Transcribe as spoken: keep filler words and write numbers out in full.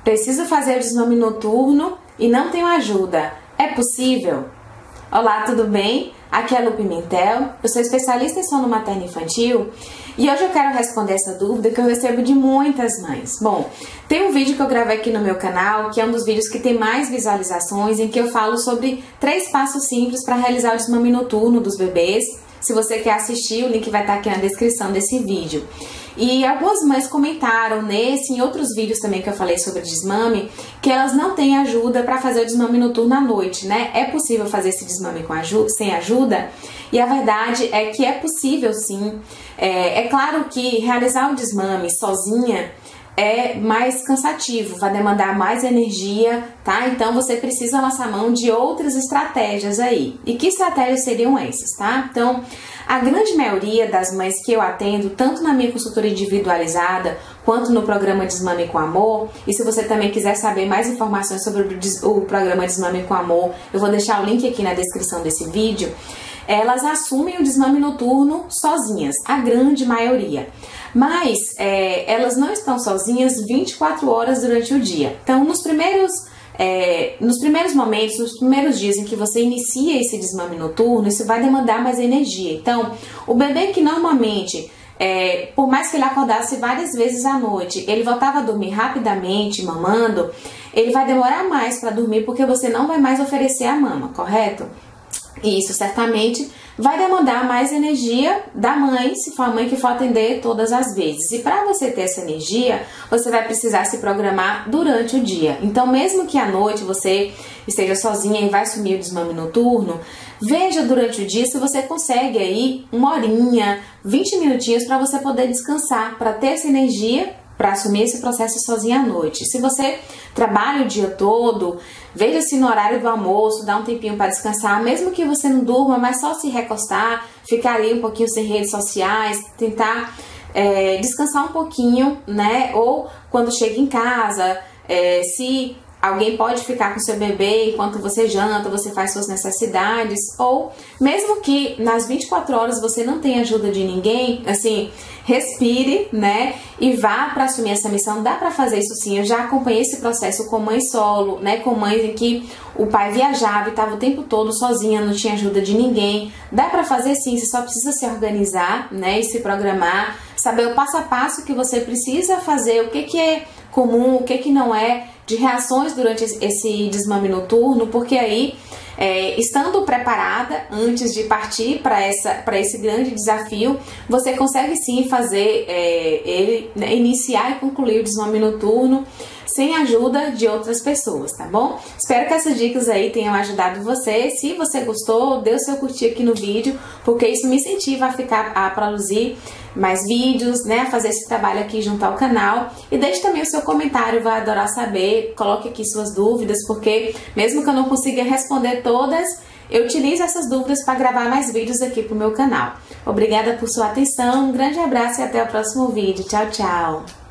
Preciso fazer o desmame noturno e não tenho ajuda. É possível? Olá, tudo bem? Aqui é a Lu Pimentel, eu sou especialista em sono materno infantil e hoje eu quero responder essa dúvida que eu recebo de muitas mães. Bom, tem um vídeo que eu gravei aqui no meu canal, que é um dos vídeos que tem mais visualizações, em que eu falo sobre três passos simples para realizar o desmame noturno dos bebês. Se você quer assistir, o link vai estar aqui na descrição desse vídeo. E algumas mães comentaram nesse e em outros vídeos também que eu falei sobre desmame, que elas não têm ajuda para fazer o desmame noturno à noite, né? É possível fazer esse desmame com ajuda, sem ajuda? E a verdade é que é possível sim. É, é claro que realizar o desmame sozinha é mais cansativo, vai demandar mais energia, tá? Então você precisa lançar mão de outras estratégias aí. E que estratégias seriam essas, tá? Então, a grande maioria das mães que eu atendo, tanto na minha consultoria individualizada, quanto no programa Desmame com Amor, e se você também quiser saber mais informações sobre o programa Desmame com Amor, eu vou deixar o link aqui na descrição desse vídeo, elas assumem o desmame noturno sozinhas, a grande maioria. Mas é, elas não estão sozinhas vinte e quatro horas durante o dia. Então, nos primeiros, é, nos primeiros momentos, nos primeiros dias em que você inicia esse desmame noturno, isso vai demandar mais energia. Então, o bebê que normalmente, é, por mais que ele acordasse várias vezes à noite, ele voltava a dormir rapidamente, mamando, ele vai demorar mais para dormir porque você não vai mais oferecer a mama, correto? E isso certamente vai demandar mais energia da mãe, se for a mãe que for atender todas as vezes. E para você ter essa energia, você vai precisar se programar durante o dia. Então, mesmo que à noite você esteja sozinha e vai assumir o desmame noturno, veja durante o dia se você consegue aí uma horinha, vinte minutinhos para você poder descansar, para ter essa energia para assumir esse processo sozinha à noite. Se você trabalha o dia todo, veja se no horário do almoço, dá um tempinho para descansar, mesmo que você não durma, mas só se recostar, ficar aí um pouquinho sem redes sociais, tentar é, descansar um pouquinho, né? Ou quando chega em casa, é, se alguém pode ficar com seu bebê enquanto você janta, você faz suas necessidades, ou mesmo que nas vinte e quatro horas você não tenha ajuda de ninguém, assim, respire, né, e vá para assumir essa missão. Dá para fazer isso sim. Eu já acompanhei esse processo com mãe solo, né, com mães em que o pai viajava e estava o tempo todo sozinha, não tinha ajuda de ninguém. Dá para fazer sim, você só precisa se organizar, né, e se programar, saber o passo a passo que você precisa fazer, o que que é comum, o que que não é, de reações durante esse desmame noturno, porque aí, é, estando preparada antes de partir para essa, para esse grande desafio, você consegue sim fazer é, ele, né, iniciar e concluir o desmame noturno sem a ajuda de outras pessoas, tá bom? Espero que essas dicas aí tenham ajudado você. Se você gostou, dê o seu curtir aqui no vídeo, porque isso me incentiva a ficar a produzir mais vídeos, né, a fazer esse trabalho aqui junto ao canal. E deixe também o seu comentário, vai adorar saber. Coloque aqui suas dúvidas, porque mesmo que eu não consiga responder todas, eu utilizo essas dúvidas para gravar mais vídeos aqui pro meu canal. Obrigada por sua atenção, um grande abraço e até o próximo vídeo. Tchau, tchau!